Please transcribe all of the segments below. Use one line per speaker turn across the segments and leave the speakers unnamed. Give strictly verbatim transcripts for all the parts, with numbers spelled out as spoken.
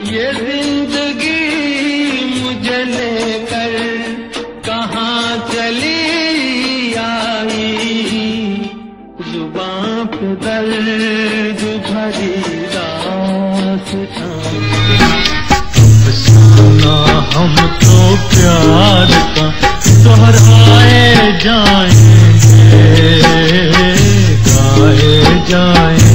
ये जिंदगी मुझे लेकर कहाँ चली आई, जुबां पे दर्द भरी दास्तां। अफसाना हम तो प्यार का दोहराए जाएंगे, गाए जाएंगे।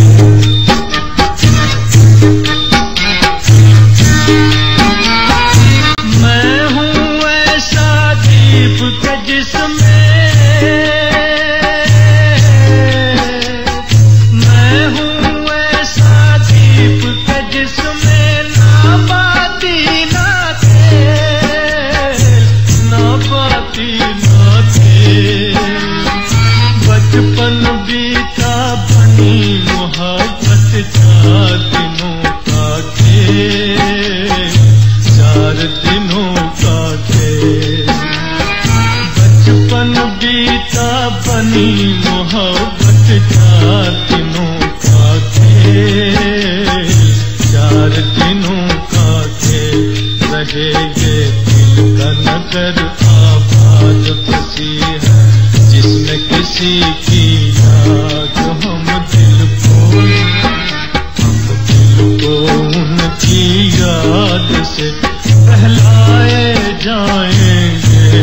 बचपन बीता बनी मोहब्बत चार दिनों का खेल, चार दिनों का खेल। बचपन बीता बनी मोहब्बत चार दिनों का खेल, चार दिनों का खेल। रहे ये दिल का नगर आबाद बसी है, जिसमें किसी की याद हम दिल को, हम दिल को उनकी याद से बहलाए जाएंगे,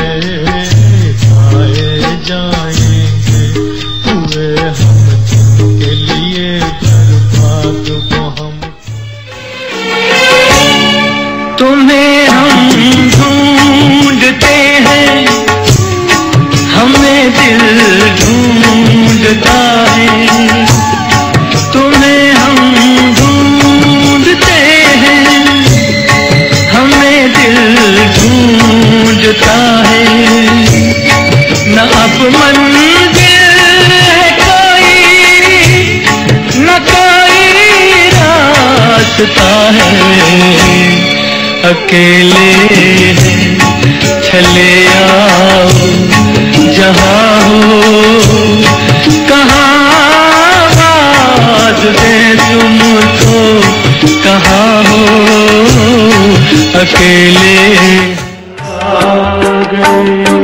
गाए जाएंगे। हुए हम जिनके लिए बर्बाद वो हम। तुम्हें हम ढूंढते हैं, हमें दिल ढूंढता है। तुम्हें हम ढूंढते हैं, हमें दिल ढूंढता है। न अब मंजिल है कोई, न कोई रास्ता है। अकेले हैं, चले आओ जहाँ हो, कहाँ आवाज़ दे तुमको, कहाँ हो अकेले आ गए।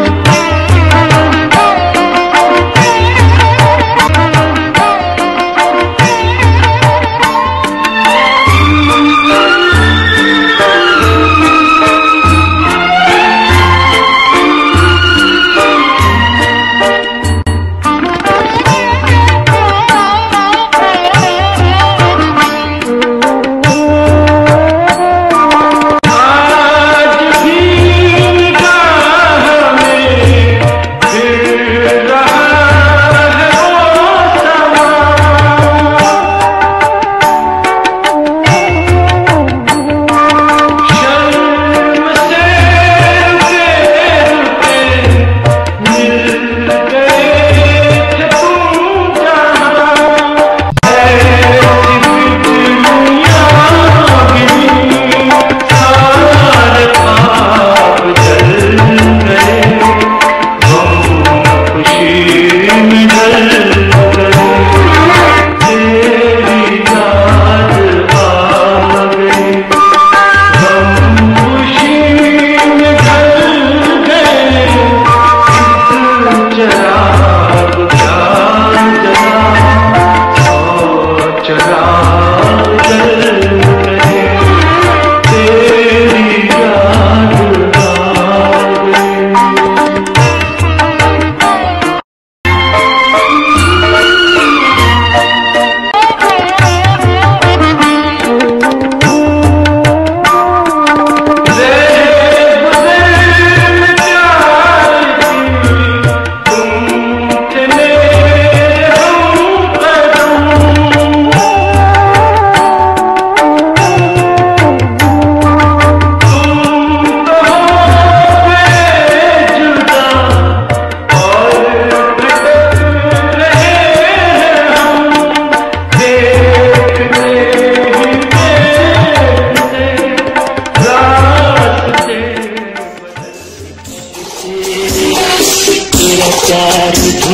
प्यार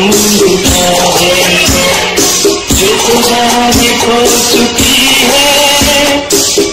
ढूंढता है जो तुम्हारी खो चुकी है।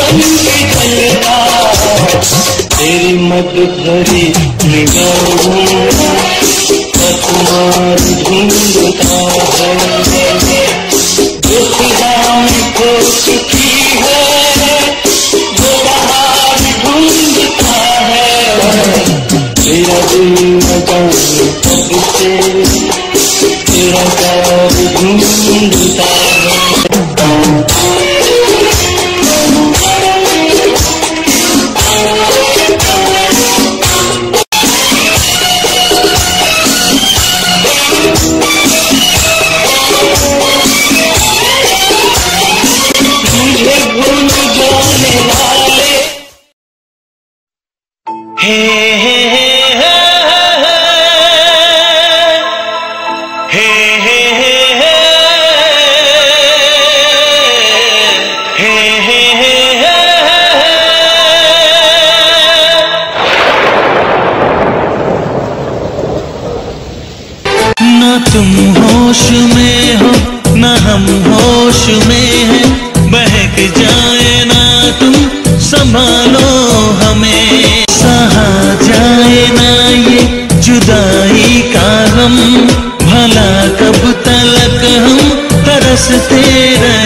तेरी मत भरी निगाहों तुम्हार ढूंढता है, जो खुदा में खो चुकी है वो बाहर ढूंढता है। तेरा दिल न जाने कब से तेरा प्यार ढूंढता है।
ना तुम होश में हो ना हम होश में हैं, बहक जाए ना तुम संभालो हमें, सहा जाए ना ये जुदाई का गम, भला कब तलक हम तरसते रहे।